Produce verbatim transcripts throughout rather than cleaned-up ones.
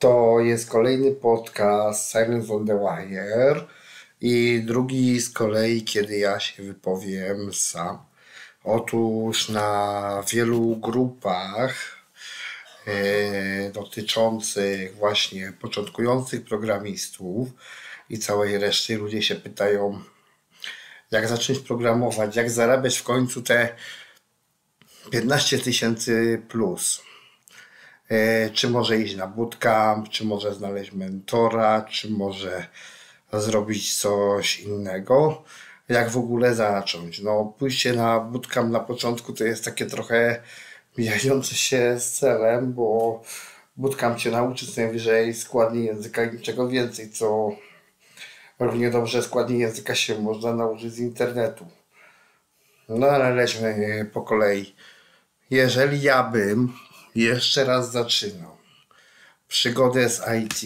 To jest kolejny podcast Silence on the Wire i drugi z kolei, kiedy ja się wypowiem sam. Otóż na wielu grupach e, dotyczących właśnie początkujących programistów i całej reszty ludzie się pytają, jak zacząć programować, jak zarabiać w końcu te piętnaście tysięcy plus. Czy może iść na bootcamp, czy może znaleźć mentora, czy może zrobić coś innego. Jak w ogóle zacząć? No, pójście na bootcamp na początku to jest takie trochę mijające się z celem, bo bootcamp cię nauczy co najwyżej składni języka i niczego więcej, co równie dobrze składni języka się można nauczyć z internetu. No ale lećmy po kolei. Jeżeli ja bym jeszcze raz zaczynał przygodę z I T,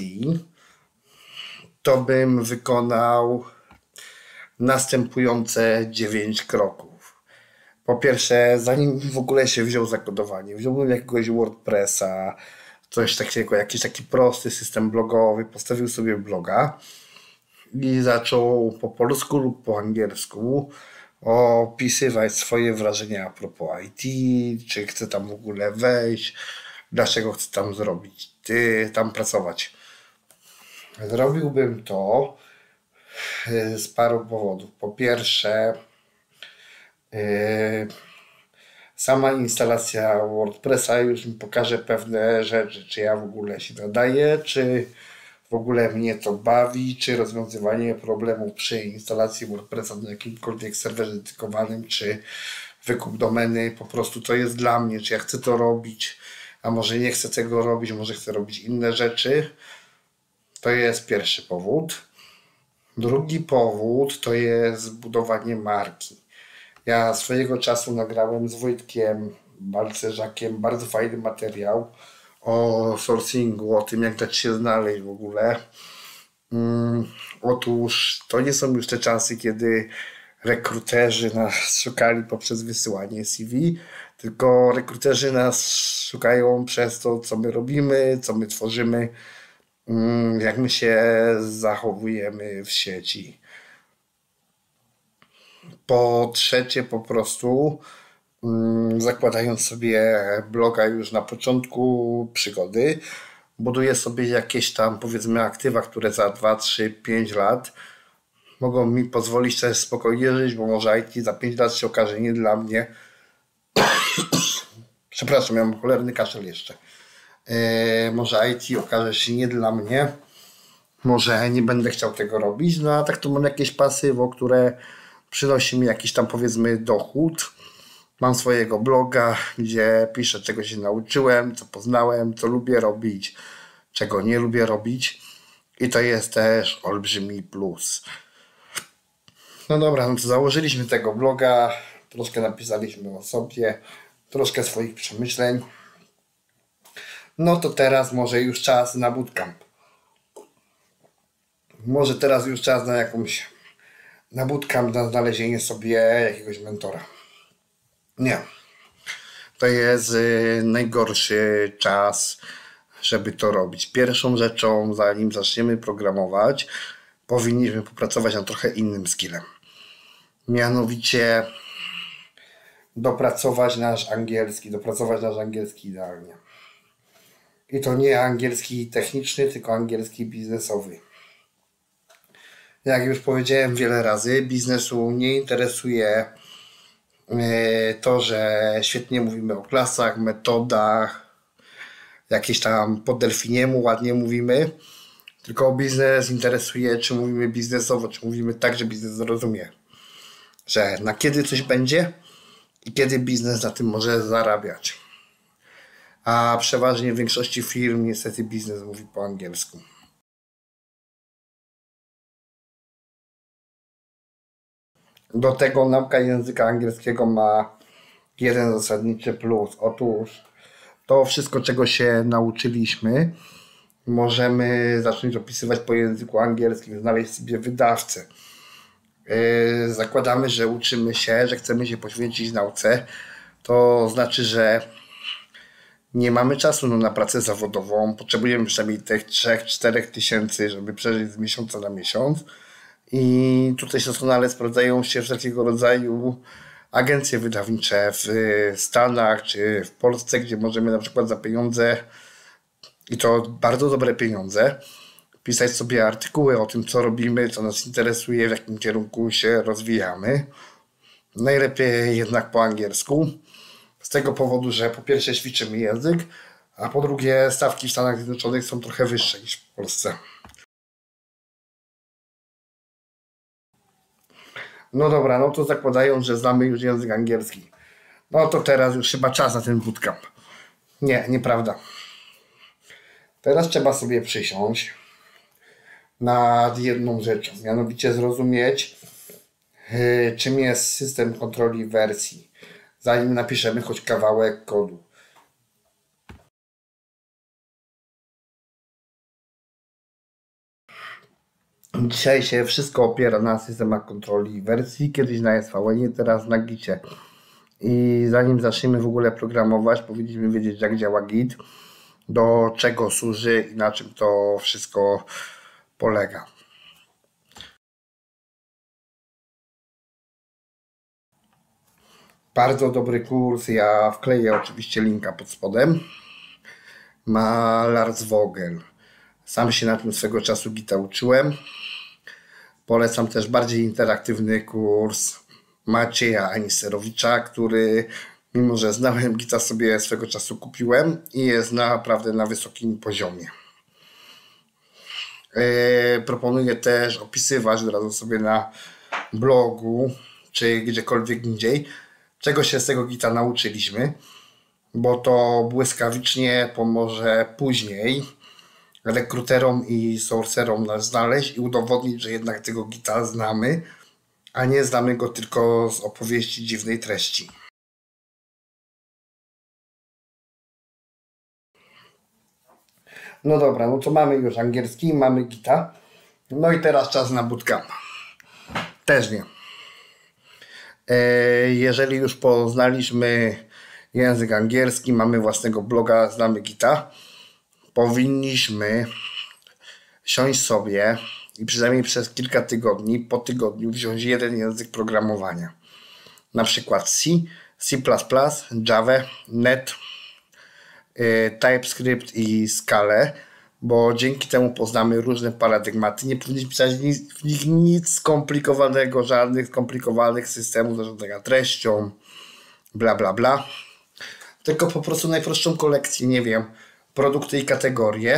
to bym wykonał następujące dziewięć kroków. Po pierwsze, zanim w ogóle się wziął za kodowanie, wziąłbym jakiegoś WordPressa, coś takiego, jakiś taki prosty system blogowy, postawił sobie bloga i zaczął po polsku lub po angielsku opisywać swoje wrażenia a propos I T, czy chce tam w ogóle wejść, dlaczego chce tam zrobić, ty, tam pracować. Zrobiłbym to z paru powodów. Po pierwsze, yy, sama instalacja WordPressa już mi pokaże pewne rzeczy, czy ja w ogóle się nadaję, czy w ogóle mnie to bawi, czy rozwiązywanie problemów przy instalacji WordPressa na jakimkolwiek serwerze dedykowanym, czy wykup domeny, po prostu to jest dla mnie, czy ja chcę to robić, a może nie chcę tego robić, może chcę robić inne rzeczy. To jest pierwszy powód. Drugi powód to jest budowanie marki. Ja swojego czasu nagrałem z Wojtkiem Balcerzakiem bardzo fajny materiał o sourcingu, o tym, jak dać się znaleźć w ogóle. Um, otóż to nie są już te czasy, kiedy rekruterzy nas szukali poprzez wysyłanie C V, tylko rekruterzy nas szukają przez to, co my robimy, co my tworzymy, um, jak my się zachowujemy w sieci. Po trzecie, po prostu zakładając sobie bloga już na początku przygody, buduję sobie jakieś tam, powiedzmy, aktywa, które za dwa, trzy, pięć lat mogą mi pozwolić też spokojnie żyć, bo może I T za pięć lat się okaże nie dla mnie. Przepraszam, ja mam cholerny kaszel jeszcze. Eee, może I T okaże się nie dla mnie. Może nie będę chciał tego robić, no a tak to mam jakieś pasywo, które przynosi mi jakiś tam, powiedzmy, dochód. Mam swojego bloga, gdzie piszę, czego się nauczyłem, co poznałem, co lubię robić, czego nie lubię robić. I to jest też olbrzymi plus. No dobra, no to założyliśmy tego bloga, troszkę napisaliśmy o sobie, troszkę swoich przemyśleń. No to teraz może już czas na bootcamp. Może teraz już czas na jakąś, na bootcamp, na znalezienie sobie jakiegoś mentora. Nie. To jest y, najgorszy czas, żeby to robić. Pierwszą rzeczą, zanim zaczniemy programować, powinniśmy popracować nad trochę innym skillem. Mianowicie dopracować nasz angielski, dopracować nasz angielski idealnie. I to nie angielski techniczny, tylko angielski biznesowy. Jak już powiedziałem wiele razy, biznesu nie interesuje to, że świetnie mówimy o klasach, metodach, jakieś tam po delfiniemu ładnie mówimy, tylko biznes interesuje, czy mówimy biznesowo, czy mówimy tak, że biznes zrozumie, że na kiedy coś będzie i kiedy biznes na tym może zarabiać. A przeważnie w większości firm niestety biznes mówi po angielsku. Do tego nauka języka angielskiego ma jeden zasadniczy plus. Otóż to wszystko, czego się nauczyliśmy, możemy zacząć opisywać po języku angielskim, znaleźć sobie wydawcę. Yy, zakładamy, że uczymy się, że chcemy się poświęcić nauce. To znaczy, że nie mamy czasu no, na pracę zawodową. Potrzebujemy przynajmniej tych trzech czterech tysięcy, żeby przeżyć z miesiąca na miesiąc. I tutaj doskonale sprawdzają się wszelkiego rodzaju agencje wydawnicze w Stanach czy w Polsce, gdzie możemy na przykład za pieniądze, i to bardzo dobre pieniądze, pisać sobie artykuły o tym, co robimy, co nas interesuje, w jakim kierunku się rozwijamy. Najlepiej jednak po angielsku. Z tego powodu, że po pierwsze ćwiczymy język, a po drugie stawki w Stanach Zjednoczonych są trochę wyższe niż w Polsce. No dobra, no to zakładają, że znamy już język angielski. No to teraz już chyba czas na ten bootcamp. Nie, nieprawda. Teraz trzeba sobie przysiąść nad jedną rzeczą, mianowicie zrozumieć, yy, czym jest system kontroli wersji, zanim napiszemy choć kawałek kodu. Dzisiaj się wszystko opiera na systemach kontroli wersji, kiedyś na S V N, teraz na Gicie. I zanim zaczniemy w ogóle programować, powinniśmy wiedzieć, jak działa Git, do czego służy i na czym to wszystko polega. Bardzo dobry kurs, ja wkleję oczywiście linka pod spodem. Ma Lars Vogel. Sam się na tym swego czasu Gita uczyłem. Polecam też bardziej interaktywny kurs Macieja Aniserowicza, który mimo że znałem Gita, sobie swego czasu kupiłem i jest naprawdę na wysokim poziomie. Yy, proponuję też opisywać od razu sobie na blogu czy gdziekolwiek indziej, czego się z tego Gita nauczyliśmy, bo to błyskawicznie pomoże później rekruterom i sourcerom nas znaleźć i udowodnić, że jednak tego Gita znamy, a nie znamy go tylko z opowieści dziwnej treści. No dobra, no to mamy już angielski, mamy Gita. No i teraz czas na bootcamp. Też nie. Jeżeli już poznaliśmy język angielski, mamy własnego bloga, znamy Gita, powinniśmy siąść sobie i przynajmniej przez kilka tygodni, po tygodniu wziąć jeden język programowania. Na przykład C, C plus plus, Java, Net, TypeScript i Scala, bo dzięki temu poznamy różne paradygmaty. Nie powinniśmy pisać w nich nic skomplikowanego, żadnych skomplikowanych systemów zarządzania treścią, bla bla bla. Tylko po prostu najprostszą kolekcję, nie wiem, produkty i kategorie.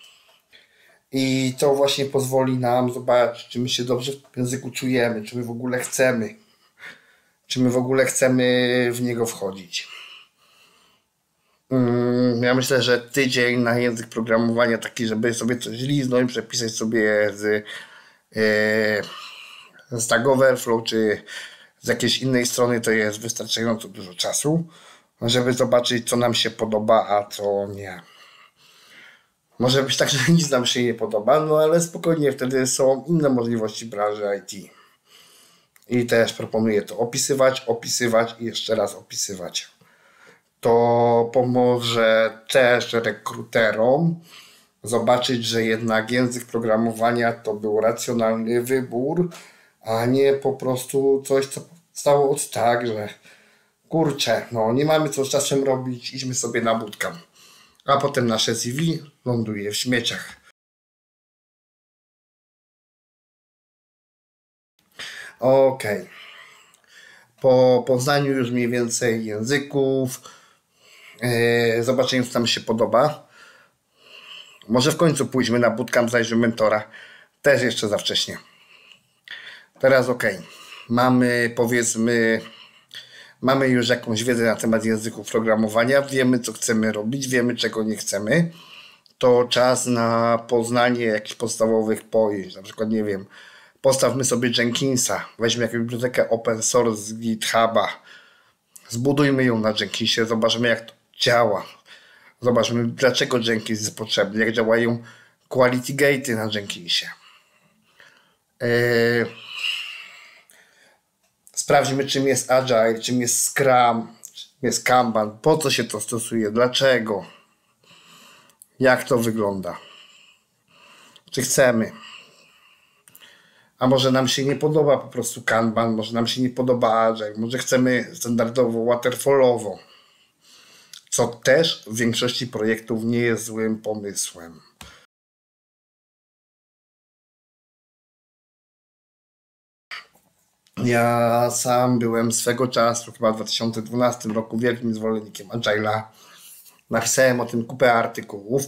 I to właśnie pozwoli nam zobaczyć, czy my się dobrze w języku czujemy, czy my w ogóle chcemy, czy my w ogóle chcemy w niego wchodzić. Ja myślę, że tydzień na język programowania taki, żeby sobie coś liznąć, przepisać sobie z, z Stack Overflow czy z jakiejś innej strony, to jest wystarczająco dużo czasu, żeby zobaczyć, co nam się podoba, a co nie. Może być tak, że nic nam się nie podoba, no ale spokojnie, wtedy są inne możliwości branży I T. I też proponuję to opisywać, opisywać i jeszcze raz opisywać. To pomoże też rekruterom zobaczyć, że jednak język programowania to był racjonalny wybór, a nie po prostu coś, co stało od tak, że kurczę, no nie mamy co z czasem robić, idźmy sobie na bootcamp. A potem nasze C V ląduje w śmieciach. Ok. Po poznaniu już mniej więcej języków, yy, zobaczeniu, co nam się podoba, może w końcu pójdźmy na bootcamp, zajrzymy mentora. Też jeszcze za wcześnie. Teraz ok. Mamy, powiedzmy, mamy już jakąś wiedzę na temat języków programowania, wiemy, co chcemy robić, wiemy, czego nie chcemy. To czas na poznanie jakichś podstawowych pojęć. Na przykład, nie wiem, postawmy sobie Jenkinsa, weźmy jakąś bibliotekę open source z GitHuba, zbudujmy ją na Jenkinsie, zobaczmy, jak to działa. Zobaczmy, dlaczego Jenkins jest potrzebny, jak działają quality gate'y na Jenkinsie. Yy... Sprawdźmy, czym jest Agile, czym jest Scrum, jest Kanban, po co się to stosuje, dlaczego, jak to wygląda, czy chcemy. A może nam się nie podoba po prostu Kanban, może nam się nie podoba Agile, może chcemy standardowo, waterfallowo, co też w większości projektów nie jest złym pomysłem. Ja sam byłem swego czasu, chyba w dwa tysiące dwunastym roku, wielkim zwolennikiem Agile'a. Napisałem o tym kupę artykułów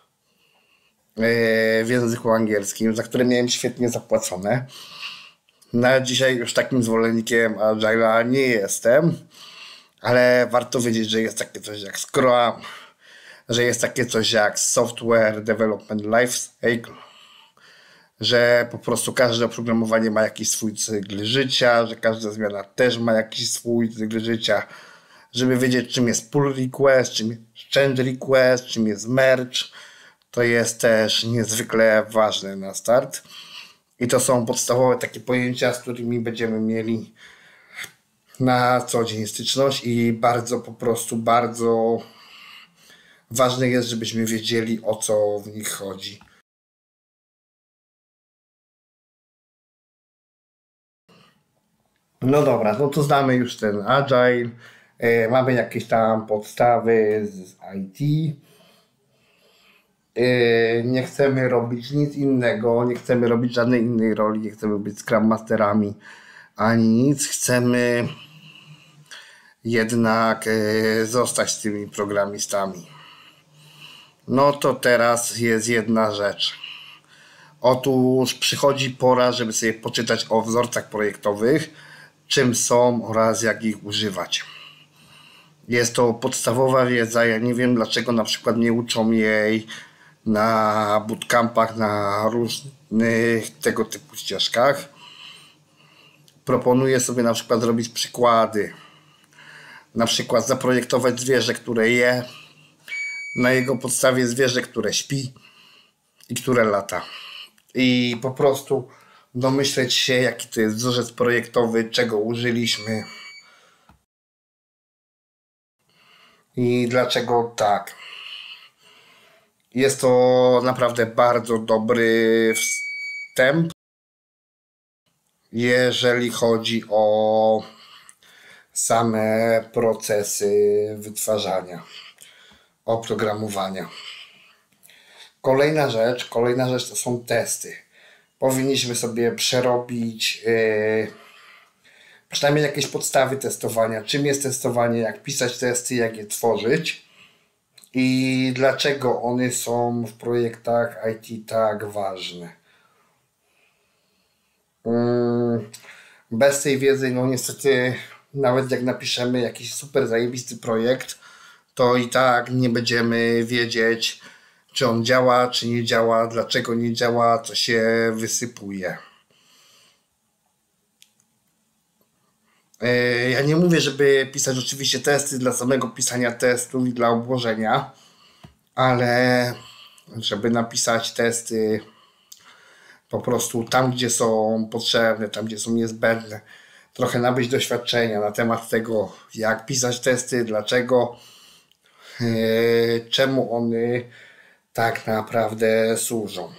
w języku angielskim, za które miałem świetnie zapłacone. Na dzisiaj już takim zwolennikiem Agile'a nie jestem, ale warto wiedzieć, że jest takie coś jak Scrum, że jest takie coś jak Software Development Life Cycle, że po prostu każde oprogramowanie ma jakiś swój cykl życia, że każda zmiana też ma jakiś swój cykl życia, żeby wiedzieć, czym jest pull request, czym jest change request, czym jest merge. To jest też niezwykle ważne na start. I to są podstawowe takie pojęcia, z którymi będziemy mieli na co dzień styczność i bardzo po prostu, bardzo ważne jest, żebyśmy wiedzieli, o co w nich chodzi. No dobra, no to znamy już ten Agile, e, mamy jakieś tam podstawy z I T. E, nie chcemy robić nic innego, nie chcemy robić żadnej innej roli, nie chcemy być Scrum Masterami ani nic. Chcemy jednak e, zostać z tymi programistami. No to teraz jest jedna rzecz. Otóż przychodzi pora, żeby sobie poczytać o wzorcach projektowych, czym są oraz jak ich używać. Jest to podstawowa wiedza, ja nie wiem dlaczego na przykład nie uczą jej na bootcampach, na różnych tego typu ścieżkach. Proponuję sobie na przykład zrobić przykłady. Na przykład zaprojektować zwierzę, które je, na jego podstawie zwierzę, które śpi i które lata. I po prostu domyśleć się, jaki to jest wzorzec projektowy, czego użyliśmy i dlaczego tak. Jest to naprawdę bardzo dobry wstęp, jeżeli chodzi o same procesy wytwarzania, oprogramowania. Kolejna rzecz, kolejna rzecz to są testy. Powinniśmy sobie przerobić yy, przynajmniej jakieś podstawy testowania. Czym jest testowanie, jak pisać testy, jak je tworzyć i dlaczego one są w projektach I T tak ważne. Yy, bez tej wiedzy, no niestety, nawet jak napiszemy jakiś super zajebisty projekt, to i tak nie będziemy wiedzieć, czy on działa, czy nie działa, dlaczego nie działa, co się wysypuje. Ja nie mówię, żeby pisać oczywiście testy dla samego pisania testów i dla obłożenia, ale żeby napisać testy po prostu tam, gdzie są potrzebne, tam, gdzie są niezbędne, trochę nabyć doświadczenia na temat tego, jak pisać testy, dlaczego, yy, czemu one tak naprawdę służą.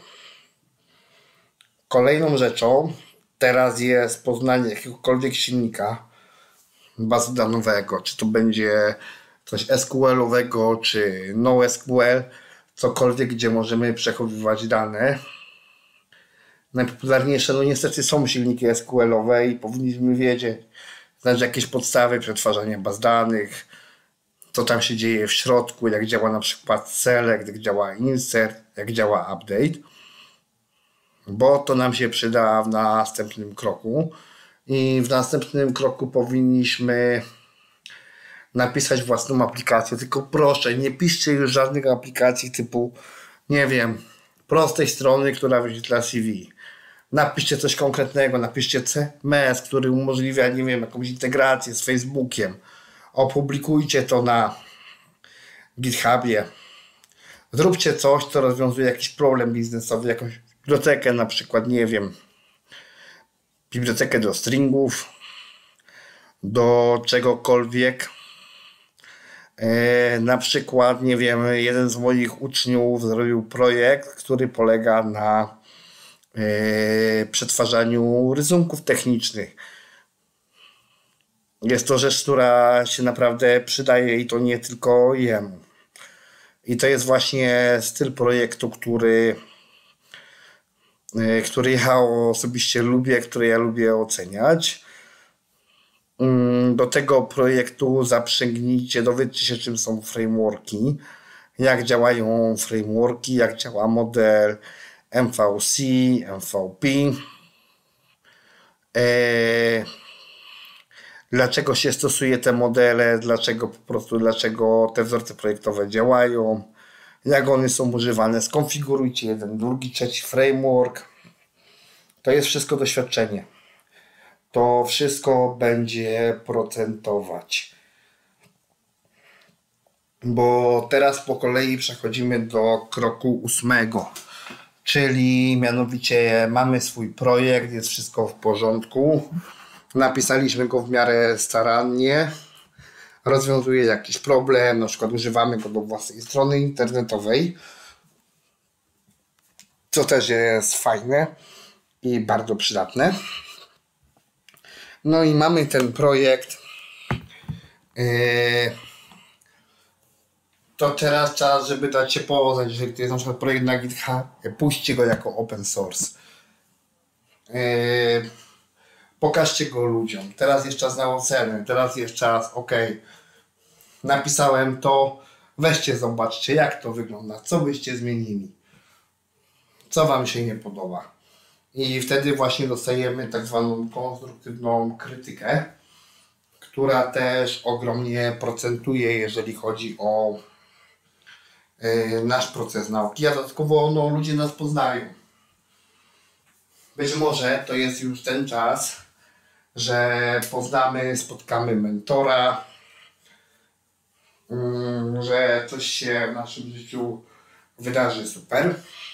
Kolejną rzeczą teraz jest poznanie jakiegokolwiek silnika bazodawowego, czy to będzie coś S Q L-owego, czy NoSQL, cokolwiek, gdzie możemy przechowywać dane. Najpopularniejsze, no niestety są silniki S Q L-owe i powinniśmy wiedzieć, znać jakieś podstawy przetwarzania baz danych, co tam się dzieje w środku, jak działa na przykład select, jak działa insert, jak działa update, bo to nam się przyda w następnym kroku i w następnym kroku powinniśmy napisać własną aplikację, tylko proszę, nie piszcie już żadnych aplikacji typu, nie wiem, prostej strony, która wyświetla C V. Napiszcie coś konkretnego, napiszcie C M S, który umożliwia, nie wiem, jakąś integrację z Facebookiem. Opublikujcie to na GitHubie. Zróbcie coś, co rozwiązuje jakiś problem biznesowy, jakąś bibliotekę, na przykład, nie wiem, bibliotekę do stringów, do czegokolwiek. Na przykład, nie wiem, jeden z moich uczniów zrobił projekt, który polega na przetwarzaniu rysunków technicznych. Jest to rzecz, która się naprawdę przydaje i to nie tylko jemu. I to jest właśnie styl projektu, który, który ja osobiście lubię, który ja lubię oceniać. Do tego projektu zaprzęgnijcie, dowiedzcie się, czym są frameworki, jak działają frameworki, jak działa model M V C, M V P, e, dlaczego się stosuje te modele, dlaczego po prostu, dlaczego te wzorce projektowe działają, jak one są używane. Skonfigurujcie jeden, drugi, trzeci framework. To jest wszystko doświadczenie. To wszystko będzie procentować. Bo teraz po kolei przechodzimy do kroku ósmego. Czyli mianowicie mamy swój projekt, jest wszystko w porządku. Napisaliśmy go w miarę starannie. Rozwiązuje jakiś problem, na przykład używamy go do własnej strony internetowej. Co też jest fajne i bardzo przydatne. No i mamy ten projekt. Yy, to teraz czas, żeby dać się poznać, jeżeli to jest na przykład projekt na GitHub, puśćcie go jako open source. Yy, pokażcie go ludziom. Teraz jest czas na ocenę, teraz jest czas, ok, napisałem to, weźcie, zobaczcie, jak to wygląda, co byście zmienili, co wam się nie podoba. I wtedy właśnie dostajemy tak zwaną konstruktywną krytykę, która też ogromnie procentuje, jeżeli chodzi o yy, nasz proces nauki, a dodatkowo no, ludzie nas poznają. Być może to jest już ten czas, że poznamy, spotkamy mentora, yy, że coś się w naszym życiu wydarzy super.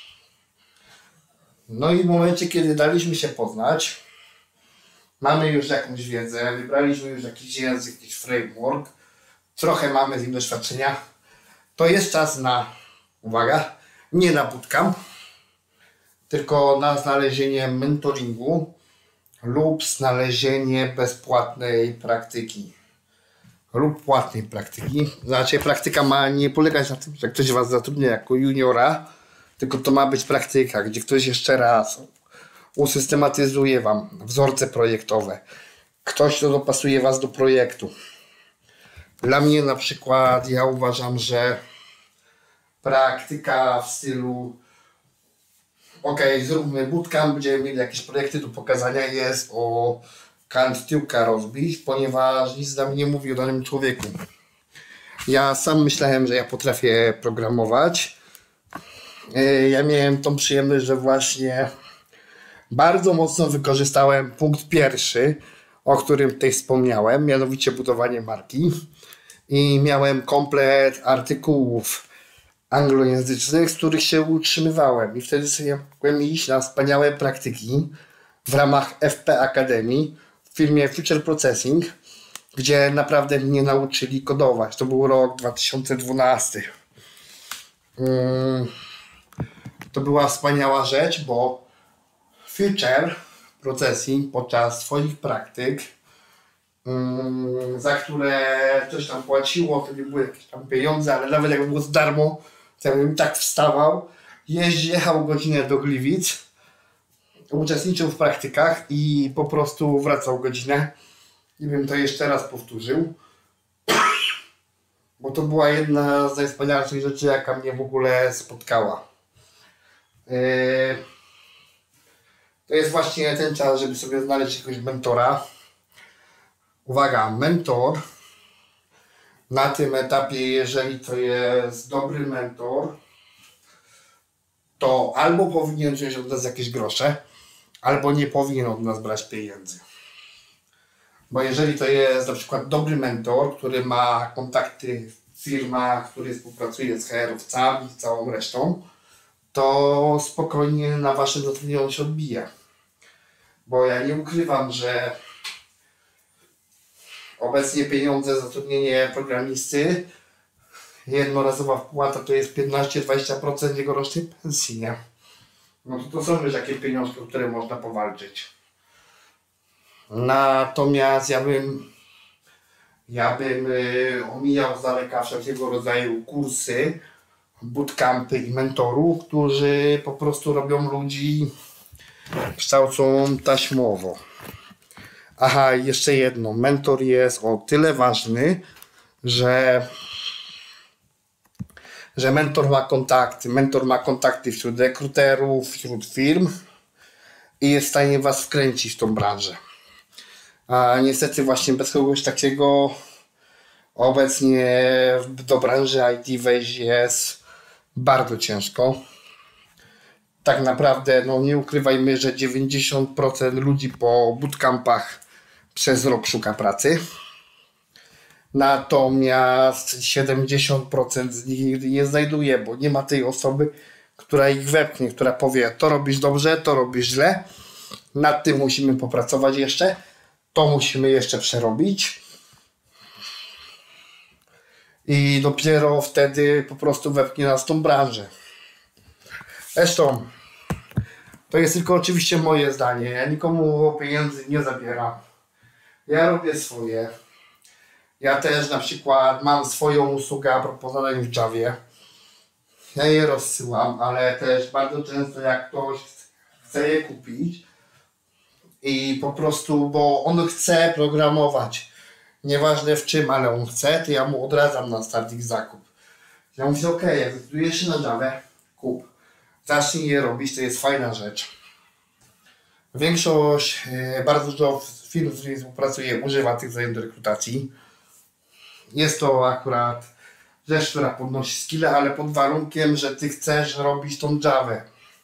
No i w momencie, kiedy daliśmy się poznać, mamy już jakąś wiedzę, wybraliśmy już jakiś język, jakiś framework, trochę mamy z nim doświadczenia, to jest czas na, uwaga, nie na bootcamp, tylko na znalezienie mentoringu lub znalezienie bezpłatnej praktyki lub płatnej praktyki. Znaczy, praktyka ma nie polegać na tym, że ktoś was zatrudnia jako juniora, tylko to ma być praktyka, gdzie ktoś jeszcze raz usystematyzuje wam wzorce projektowe. Ktoś, kto dopasuje was do projektu. Dla mnie na przykład, ja uważam, że praktyka w stylu ok, zróbmy bootcamp, będziemy mieli jakieś projekty do pokazania, jest o kant tyłka rozbić, ponieważ nic nam nie mówi o danym człowieku. Ja sam myślałem, że ja potrafię programować. Ja miałem tą przyjemność, że właśnie bardzo mocno wykorzystałem punkt pierwszy, o którym tutaj wspomniałem, mianowicie budowanie marki. I miałem komplet artykułów anglojęzycznych, z których się utrzymywałem. I wtedy sobie mogłem iść na wspaniałe praktyki w ramach F P Academy w firmie Future Processing, gdzie naprawdę mnie nauczyli kodować. To był rok dwa tysiące dwunasty. To była wspaniała rzecz, bo Future Processing podczas swoich praktyk, za które coś tam płaciło, to nie były jakieś tam pieniądze, ale nawet jakby było za darmo, to ja bym tak wstawał, jeździł, jechał godzinę do Gliwic, uczestniczył w praktykach i po prostu wracał godzinę i bym to jeszcze raz powtórzył, bo to była jedna z najwspanialszych rzeczy, jaka mnie w ogóle spotkała. Yy, to jest właśnie ten czas, żeby sobie znaleźć jakiegoś mentora. Uwaga, mentor na tym etapie, jeżeli to jest dobry mentor, to albo powinien wziąć od nas jakieś grosze, albo nie powinien od nas brać pieniędzy. Bo jeżeli to jest na przykład dobry mentor, który ma kontakty w firmach, który współpracuje z H R-owcami i całą resztą, to spokojnie na waszym zatrudnieniu się odbije. Bo ja nie ukrywam, że obecnie pieniądze za zatrudnienie programisty jednorazowa wpłata to jest piętnaście do dwudziestu procent jego rocznej pensji, nie? No to to są już takie pieniążki, o które można powalczyć. Natomiast ja bym ja bym y, omijał z daleka wszelkiego rodzaju kursy, bootcampy i mentorów, którzy po prostu robią ludzi, kształcą taśmowo. Aha, jeszcze jedno. Mentor jest o tyle ważny, że że mentor ma kontakty. Mentor ma kontakty wśród rekruterów, wśród firm i jest w stanie was wkręcić w tą branżę. A niestety właśnie bez kogoś takiego obecnie do branży I T wejść jest bardzo ciężko. Tak naprawdę, no nie ukrywajmy, że dziewięćdziesiąt procent ludzi po bootcampach przez rok szuka pracy. Natomiast siedemdziesiąt procent z nich nie znajduje, bo nie ma tej osoby, która ich wepchnie, która powie: to robisz dobrze, to robisz źle, nad tym musimy popracować jeszcze, to musimy jeszcze przerobić. I dopiero wtedy po prostu wepchnie nas w tą branżę. Zresztą, to jest tylko oczywiście moje zdanie. Ja nikomu pieniędzy nie zabieram. Ja robię swoje. Ja też na przykład mam swoją usługę a propos zadań w Javie. Ja je rozsyłam, ale też bardzo często jak ktoś chce je kupić i po prostu, bo on chce programować, nieważne w czym, ale on chce, to ja mu odradzam na start ich zakup. Ja mówię: ok, jak zdecydujesz się na Javę, kup. Zacznij je robić, to jest fajna rzecz. Większość, bardzo dużo firm, z którymi współpracuję, używa tych zajęć do rekrutacji. Jest to akurat rzecz, która podnosi skille, ale pod warunkiem, że ty chcesz robić tą Javę.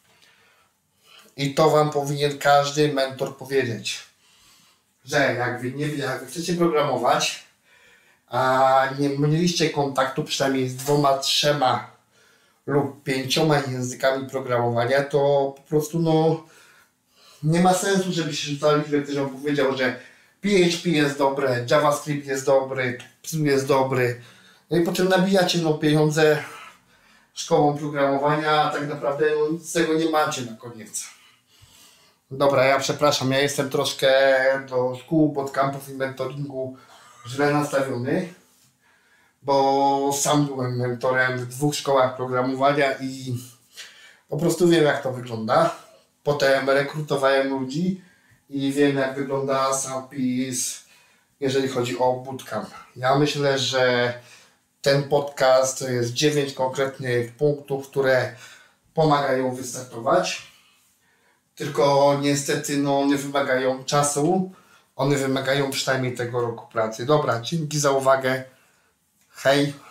I to wam powinien każdy mentor powiedzieć, że jak wy, nie, jak wy chcecie programować, a nie mieliście kontaktu przynajmniej z dwoma, trzema lub pięcioma językami programowania, to po prostu no nie ma sensu, żeby się rzucali, że ktoś wam powiedział, że P H P jest dobre, JavaScript jest dobry, Psu jest dobry. No i potem nabijacie no pieniądze szkołą programowania, a tak naprawdę no, nic z tego nie macie na koniec. Dobra, ja przepraszam, ja jestem troszkę do szkół, bootcampów i mentoringu źle nastawiony, bo sam byłem mentorem w dwóch szkołach programowania i po prostu wiem, jak to wygląda. Potem rekrutowałem ludzi i wiem, jak wygląda sam PiS, jeżeli chodzi o bootcamp. Ja myślę, że ten podcast to jest dziewięć konkretnych punktów, które pomagają wystartować. Tylko niestety no, one wymagają czasu, one wymagają przynajmniej tego roku pracy. Dobra, dzięki za uwagę. Hej!